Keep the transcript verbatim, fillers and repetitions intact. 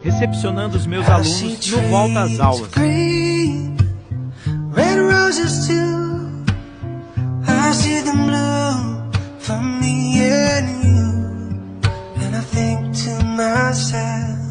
Recepcionando os meus alunos no Volta às Aulas. Red roses too. I see them blue for me and you. And I think to myself,